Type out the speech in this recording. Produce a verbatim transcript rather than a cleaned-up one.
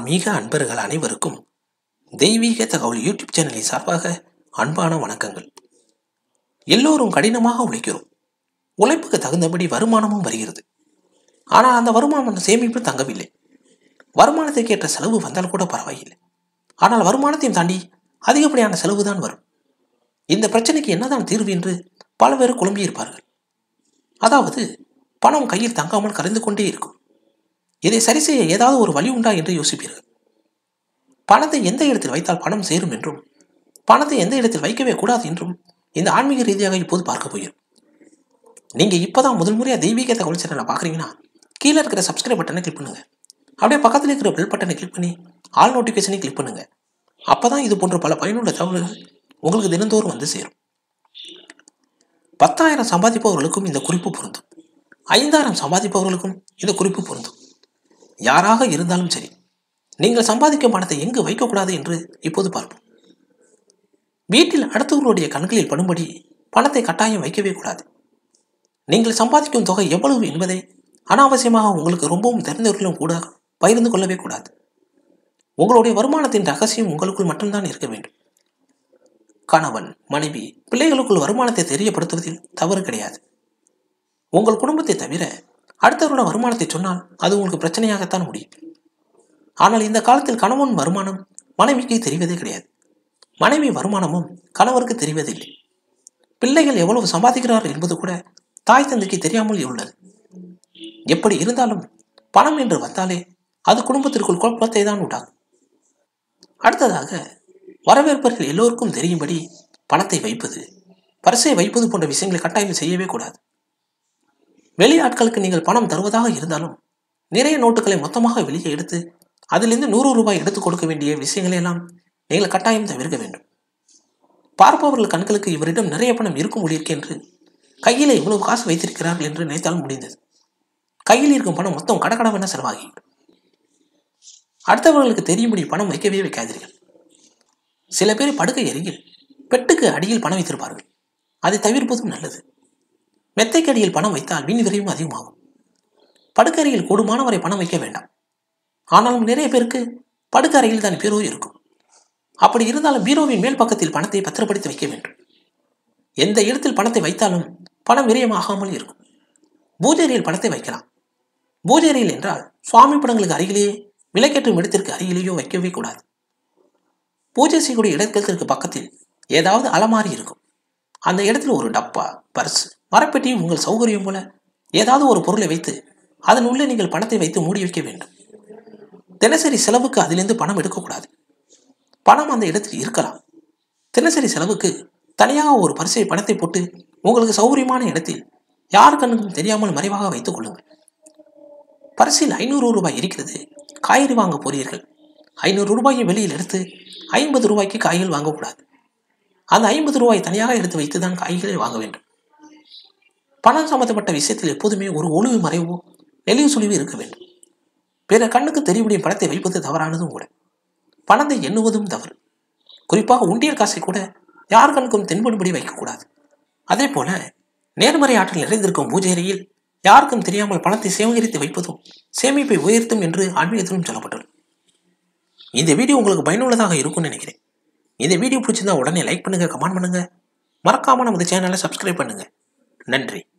ஆன்மீக அன்பர்கள் அனைவருக்கும் தெய்வீக தகவல் யூடியூப் சேனலின் சார்பாக அன்பான வணக்கங்கள். எல்லோரும் கடினமாக உழைக்கிறோம். உழைப்புக்கு தகுந்தபடி வருமானமும் வருகிறது. ஆனால் அந்த வருமானம் சேமிப்பு தங்கவில்லை. வருமானத்திற்கு ஏற்ற செலவு வந்தால் கூட பரவாயில்லை. ஆனால் வருமானத்தையும் தாண்டி அதிகப்படியான செலவு தான் வரும். இந்த பிரச்சனைக்கு என்னதான் தீர்வு என்று பல பேர் குழம்பியிருப்பார்கள். அதாவது பணம் கையில் தங்காமல் கரைந்து கொண்டே இருக்கும். இதை சரி செய்ய ஏதாவது ஒரு வழி உண்டா என்று யோசிப்பீர்கள். பணத்தை எந்த இடத்தில் வைத்தால் பணம் சேரும் என்றும் பணத்தை எந்த இடத்தில் வைக்கவே கூடாது என்றும் இந்த ஆன்மீக ரீதியாக இப்போது பார்க்க போகிறோம். நீங்க இப்பதான் முதல் முறையா தெய்வீக தகவல் சேனலை பாக்குறீங்கன்னா கீழே இருக்கிற சப்ஸ்கிரைப் பட்டனை கிளிக் பண்ணுங்க. அப்படியே பக்கத்தில் இருக்கிற பெல் பட்டனை கிளிக் பண்ணி ஆல் நோட்டிபிகேஷனை கிளிக் பண்ணுங்க. அப்பதான் இது போன்ற பல பயனுள்ள தகவல்கள் உங்களுக்கு தினந்தோறும் வந்து சேரும். பத்தாயிரம் சம்பாதிப்பவர்களுக்கும் இந்த குறிப்பு பொருந்தும். ஐந்தாயிரம் சம்பாதிப்பவர்களுக்கும் இந்த குறிப்பு பொருந்தும். யாராக இருந்தாலும் சரி, நீங்கள் சம்பாதிக்கும் பணத்தை எங்கு வைக்கக்கூடாது என்று இப்போது பார்ப்போம். வீட்டில் அடுத்தவர்களுடைய கண்களில் படும்படி பணத்தை கட்டாயம் வைக்கவே கூடாது. நீங்கள் சம்பாதிக்கும் தொகை எவ்வளவு என்பதை அனாவசியமாக உங்களுக்கு ரொம்பவும் தெரிந்தவர்களும் கூட பகிர்ந்து கொள்ளவே கூடாது. உங்களுடைய வருமானத்தின் ரகசியம் உங்களுக்குள் மட்டும்தான் இருக்க வேண்டும். கணவன், மனைவி, பிள்ளைகளுக்குள் வருமானத்தை தெரியப்படுத்துவதில் தவறு கிடையாது. உங்கள் குடும்பத்தை தவிர அடுத்தவரோட வருமானத்தை சொன்னால் அது உங்களுக்கு பிரச்சனையாகத்தான் முடியும். ஆனால் இந்த காலத்தில் கணவன் வருமானம் மனைவிக்கு தெரிவதே கிடையாது. மனைவி வருமானமும் கணவருக்கு தெரிவதில்லை. பிள்ளைகள் எவ்வளவு சம்பாதிக்கிறார்கள் என்பது கூட தாய் தந்தைக்கு தெரியாமல் உள்ளது. எப்படி இருந்தாலும் பணம் என்று வந்தாலே அது குடும்பத்திற்குள் குழப்பத்தை தான் உண்டாகும். அடுத்ததாக, வரவேற்பர்கள் எல்லோருக்கும் தெரியும்படி பணத்தை வைப்பது, பரிசை வைப்பது போன்ற விஷயங்களை கட்டாயம் செய்யவே கூடாது. வெளியாட்களுக்கு நீங்கள் பணம் தருவதாக இருந்தாலும் நிறைய நோட்டுகளை மொத்தமாக வெளியே எடுத்து அதிலிருந்து நூறு ரூபாய் எடுத்துக் கொடுக்க வேண்டிய விஷயங்களை எல்லாம் நீங்கள் கட்டாயம் தவிர்க்க வேண்டும். பார்ப்பவர்கள் கண்களுக்கு இவரிடம் நிறைய பணம் இருக்கும் முடியிருக்கு என்று கையில இவ்வளவு காசு வைத்திருக்கிறார்கள் என்று நினைத்தாலும் முடிந்தது. கையில் இருக்கும் பணம் மொத்தம் கடகடவென செலவாகிவிடும். அடுத்தவர்களுக்கு தெரியும்படி பணம் வைக்கவே வைக்காதீர்கள். சில பேர் படுக்கை அருகில் பெட்டுக்கு அடியில் பணம் வைத்திருப்பார்கள். அதை தவிர்ப்பதும் நல்லது. மெத்தைக்கு அடியில் பணம் வைத்தால் வீண் விரைவும் அதிகமாகும். படுக்கறையில் கூடுமான வரை பணம் வைக்க வேண்டாம். ஆனாலும் நிறைய பேருக்கு படுக்கறையில் தான் பீரோ இருக்கும். அப்படி இருந்தாலும் பீரோவின் மேல் பக்கத்தில் பணத்தை பத்திரப்படுத்தி வைக்க வேண்டும். எந்த இடத்தில் பணத்தை வைத்தாலும் பணம் விரயமாகாமல் இருக்கும். பூஜையில் பணத்தை வைக்கலாம். பூஜையில் என்றால் சுவாமி படங்களுக்கு அருகிலேயே, விளக்கேற்றும் இடத்திற்கு அருகிலேயோ வைக்கவே கூடாது. பூஜை செய்யக்கூடிய இடத்திற்கு பக்கத்தில் ஏதாவது அலமாரி இருக்கும். அந்த இடத்தில் ஒரு டப்பா, பர்ஸ், மரப்பெட்டி, உங்கள் சௌகரியம் போல ஏதாவது ஒரு பொருளை வைத்து அதன் உள்ளே நீங்கள் பணத்தை வைத்து மூடி வைக்க வேண்டும். தினசரி செலவுக்கு அதிலிருந்து பணம் எடுக்கக்கூடாது. பணம் அந்த இடத்தில் இருக்கலாம். தினசரி செலவுக்கு தனியாக ஒரு பரிசை பணத்தை போட்டு உங்களுக்கு சௌகரியமான இடத்தில் யார் கண்ணுக்கும் தெரியாமல் மறைவாக வைத்துக் கொள்ளுங்கள். பரிசில் ஐநூறு ரூபாய் இருக்கிறது, காய்கறி வாங்க போறீர்கள். ஐநூறு ரூபாயை வெளியில் எடுத்து ஐம்பது ரூபாய்க்கு காய்கள் வாங்கக்கூடாது. அந்த ஐம்பது ரூபாய் தனியாக எடுத்து வைத்துதான் காய்களை வாங்க வேண்டும். பணம் சம்பந்தப்பட்ட விஷயத்தில் எப்போதுமே ஒரு ஒளிவு மறைவோ நெளிவு சுழிவு இருக்க வேண்டும். பிற கண்ணுக்கு தெரியும்படி பணத்தை வைப்பது தவறானதும் கூட. பணத்தை எண்ணுவதும் தவறு. குறிப்பாக உண்டியல் காசை கூட யார் கண்ணுக்கும் தென்படும்படி வைக்கக்கூடாது. அதே போல நேர்மறை ஆற்றல் நிறைந்திருக்கும் பூஜை அறையில் யாருக்கும் தெரியாமல் பணத்தை சேகரித்து வைப்பதும் சேமிப்பை உயர்த்தும் என்று ஆன்மீகத்திலும் சொல்லப்பட்டுள்ளது. இந்த வீடியோ உங்களுக்கு பயனுள்ளதாக இருக்கும்னு நினைக்கிறேன். இந்த வீடியோ பிடிச்சிருந்தா உடனே லைக் பண்ணுங்க, கமெண்ட் பண்ணுங்க, மறக்காம நமது சேனலை சப்ஸ்கிரைப் பண்ணுங்க. நன்றி.